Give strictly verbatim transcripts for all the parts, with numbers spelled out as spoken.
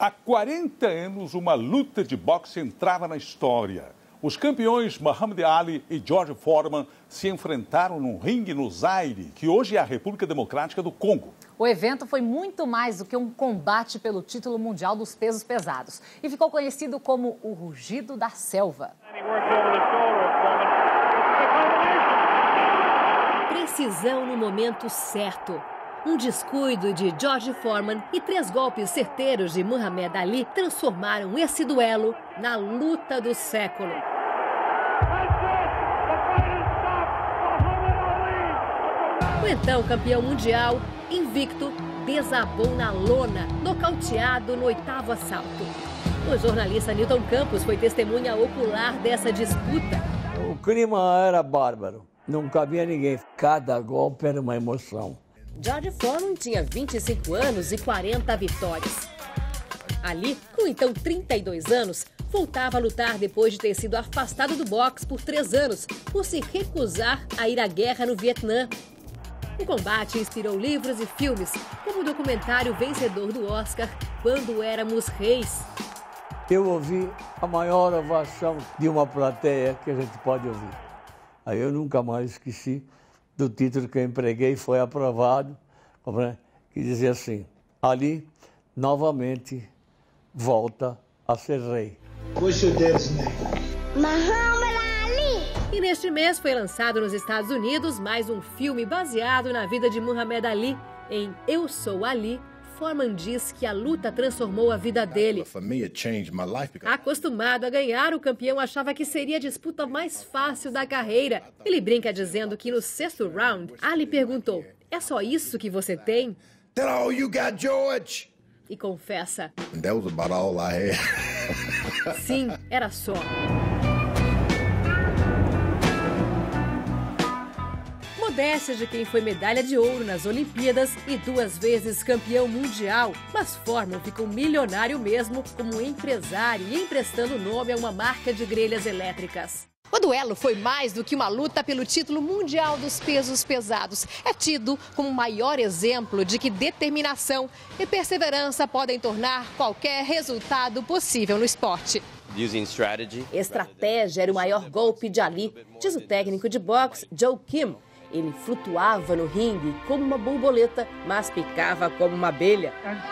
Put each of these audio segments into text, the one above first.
Há quarenta anos, uma luta de boxe entrava na história. Os campeões Muhammad Ali e George Foreman se enfrentaram num ringue no Zaire, que hoje é a República Democrática do Congo. O evento foi muito mais do que um combate pelo título mundial dos pesos pesados e ficou conhecido como o Rugido da Selva. Precisão no momento certo. Um descuido de George Foreman e três golpes certeiros de Muhammad Ali transformaram esse duelo na luta do século. O então campeão mundial, invicto, desabou na lona, nocauteado no oitavo assalto. O jornalista Newton Campos foi testemunha ocular dessa disputa. O clima era bárbaro, não cabia ninguém. Cada golpe era uma emoção. George Foreman tinha vinte e cinco anos e quarenta vitórias. Ali, com então trinta e dois anos, voltava a lutar depois de ter sido afastado do boxe por três anos, por se recusar a ir à guerra no Vietnã. O combate inspirou livros e filmes, como o documentário vencedor do Oscar, Quando Éramos Reis. Eu ouvi a maior ovação de uma plateia que a gente pode ouvir. Aí eu nunca mais esqueci do título que eu empreguei, foi aprovado, que dizia assim: Ali, novamente, volta a ser rei. What's your dad's name? Muhammad Ali! E neste mês foi lançado nos Estados Unidos mais um filme baseado na vida de Muhammad Ali. Em Eu Sou Ali, Foreman diz que a luta transformou a vida dele. Acostumado a ganhar, o campeão achava que seria a disputa mais fácil da carreira. Ele brinca dizendo que no sexto round, Ali perguntou: é só isso que você tem? That's all you got, George. E confessa: That was about all I had. Sim, era só. Modéstia de quem foi medalha de ouro nas Olimpíadas e duas vezes campeão mundial, mas Foreman ficou milionário mesmo como empresário e emprestando nome a uma marca de grelhas elétricas. O duelo foi mais do que uma luta pelo título mundial dos pesos pesados. É tido como o maior exemplo de que determinação e perseverança podem tornar qualquer resultado possível no esporte. Estratégia era o maior golpe de Ali, diz o técnico de boxe Joe Kim. Ele flutuava no ringue como uma borboleta, mas picava como uma abelha.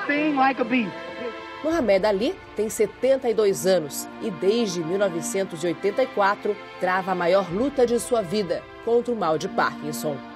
Muhammad Ali tem setenta e dois anos e desde mil novecentos e oitenta e quatro trava a maior luta de sua vida contra o mal de Parkinson.